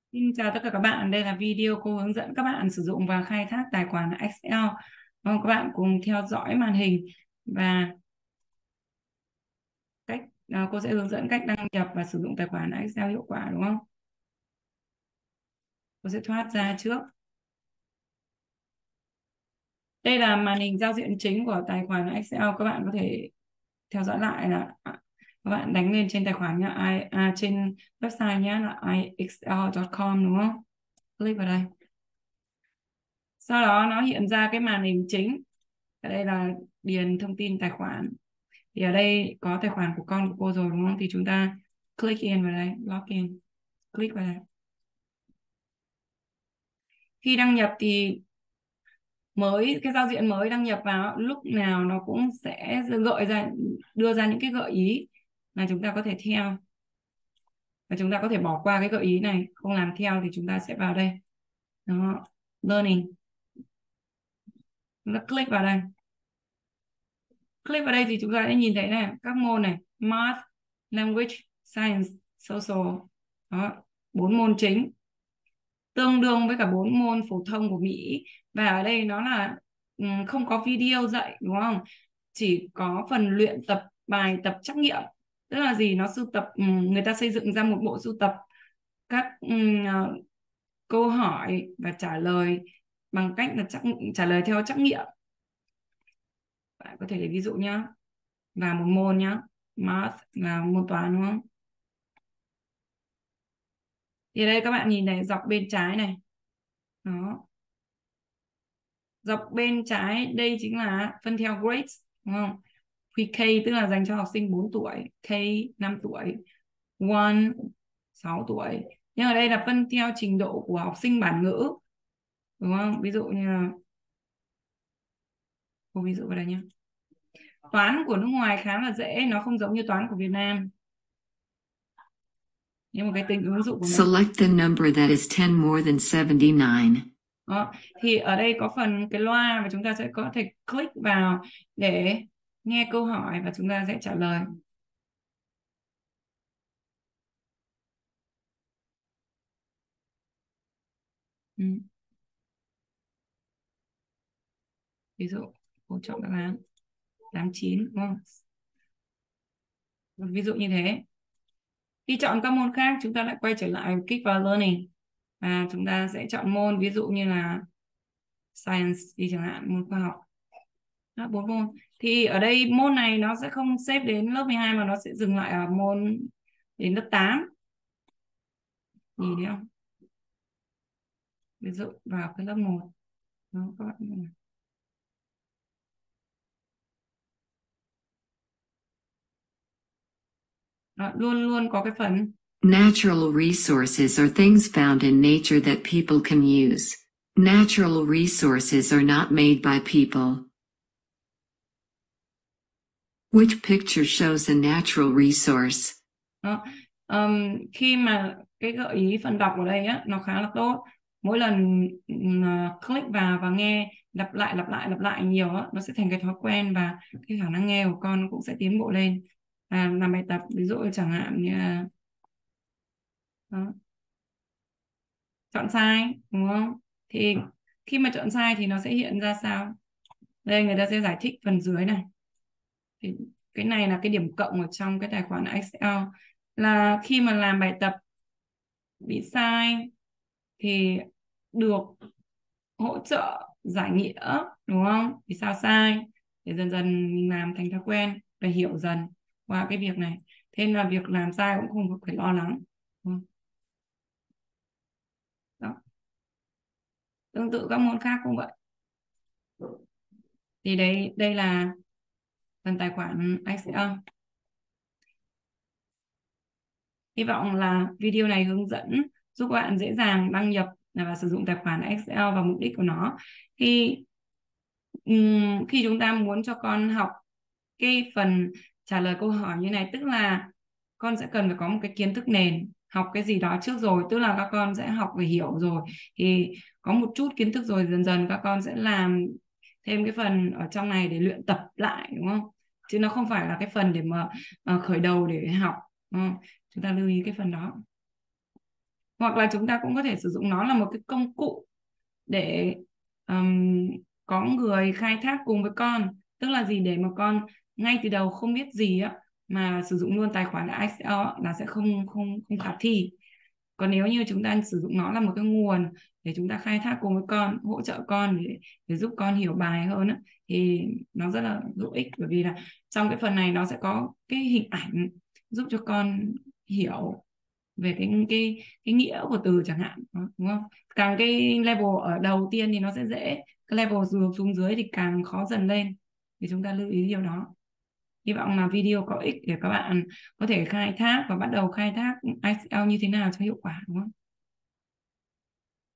Xin chào tất cả các bạn, đây là video cô hướng dẫn các bạn sử dụng và khai thác tài khoản Excel. Các bạn cùng theo dõi màn hình và cách cô sẽ hướng dẫn cách đăng nhập và sử dụng tài khoản Excel hiệu quả, đúng không? Cô sẽ thoát ra trước. Đây là màn hình giao diện chính của tài khoản Excel. Các bạn có thể theo dõi lại là các bạn đánh lên trên tài khoản nhá, trên website nhé là ixl.com, đúng không? Click vào đây. Sau đó nó hiện ra cái màn hình chính. Ở đây là điền thông tin tài khoản. Thì ở đây có tài khoản của con của cô rồi, đúng không? Thì chúng ta click in vào đây, login, click vào đây. Khi đăng nhập thì cái giao diện mới đăng nhập vào lúc nào nó cũng sẽ đưa ra những cái gợi ý là chúng ta có thể theo, và chúng ta có thể bỏ qua cái gợi ý này, không làm theo thì chúng ta sẽ vào đây. Đó, learning. Chúng ta click vào đây. Click vào đây thì chúng ta sẽ nhìn thấy này, các môn này: Math, Language, Science, Social. Đó, 4 môn chính tương đương với cả 4 môn phổ thông của Mỹ. Và ở đây nó là không có video dạy, đúng không? Chỉ có phần luyện tập bài tập trắc nghiệm. Tức là gì? Nó sưu tập, người ta xây dựng ra một bộ sưu tập các câu hỏi và trả lời bằng cách là trả lời theo trắc nghiệm. Bạn có thể lấy ví dụ nhá, và một môn nhá, Math là môn toán, đúng không? Thì đây các bạn nhìn này, dọc bên trái này. Đó, dọc bên trái đây chính là phân theo grades, đúng không? K tức là dành cho học sinh 4 tuổi, K 5 tuổi, 1 6 tuổi. Nhưng ở đây là phân theo trình độ của học sinh bản ngữ, đúng không? Ví dụ như là cô ví dụ vào đây nhé. Toán của nước ngoài khá là dễ, nó không giống như toán của Việt Nam. Nhưng một cái tính ứng dụng của nó. Select the number that is 10 more than 79. Đó. Thì ở đây có phần cái loa và chúng ta sẽ có thể click vào để nghe câu hỏi và chúng ta sẽ trả lời. Ví dụ cô chọn đáp án 89, đúng không? Ví dụ như thế. Khi chọn các môn khác chúng ta lại quay trở lại kích vào learning và chúng ta sẽ chọn môn, ví dụ như là science đi chẳng hạn, môn khoa học. Đó, 4 môn. Thì ở đây môn này nó sẽ không xếp đến lớp 12 mà nó sẽ dừng lại ở môn đến lớp 8. Nhìn thấy không? Ví dụ vào cái lớp 1. Đó, các bạn. Đó, luôn luôn có cái phần Natural resources are things found in nature that people can use. Natural resources are not made by people. Which picture shows a natural resource? đó. Khi mà cái gợi ý phần đọc ở đây á, nó khá là tốt. Mỗi lần click vào và nghe lặp lại nhiều á, nó sẽ thành cái thói quen và cái khả năng nghe của con cũng sẽ tiến bộ lên. Làm bài tập ví dụ chẳng hạn như là đó, chọn sai, đúng không? Thì khi mà chọn sai thì nó sẽ hiện ra sao? Đây người ta sẽ giải thích phần dưới này. Thì cái này là cái điểm cộng ở trong cái tài khoản Excel, là khi mà làm bài tập bị sai thì được hỗ trợ giải nghĩa, đúng không? Vì sao sai, để dần dần mình làm thành thói quen và hiểu dần qua cái việc này. Thế nên là việc làm sai cũng không phải lo lắng. Đó. Tương tự các môn khác cũng vậy. Thì đây là phần tài khoản Excel. Hy vọng là video này hướng dẫn giúp các bạn dễ dàng đăng nhập và sử dụng tài khoản Excel và mục đích của nó. Khi chúng ta muốn cho con học cái phần trả lời câu hỏi như này, tức là con sẽ cần phải có một cái kiến thức nền, học cái gì đó trước rồi, tức là các con sẽ học và hiểu rồi, thì có một chút kiến thức rồi dần dần các con sẽ làm thêm cái phần ở trong này để luyện tập lại, đúng không? Chứ nó không phải là cái phần để mà khởi đầu để học, đúng không? Chúng ta lưu ý cái phần đó. Hoặc là chúng ta cũng có thể sử dụng nó là một cái công cụ để ừm, có người khai thác cùng với con. Tức là gì, để mà con ngay từ đầu không biết gì á mà sử dụng luôn tài khoản Excel á, là sẽ không không không khả thi. Còn nếu như chúng ta sử dụng nó là một cái nguồn để chúng ta khai thác cùng với con, hỗ trợ con để giúp con hiểu bài hơn á, thì nó rất là hữu ích, bởi vì là trong cái phần này nó sẽ có cái hình ảnh giúp cho con hiểu về cái nghĩa của từ chẳng hạn, đúng không? Càng cái level ở đầu tiên thì nó sẽ dễ, cái level xuống dưới thì càng khó dần lên, thì chúng ta lưu ý điều đó. Hy vọng là video có ích để các bạn có thể khai thác và bắt đầu khai thác Excel như thế nào cho hiệu quả, đúng không?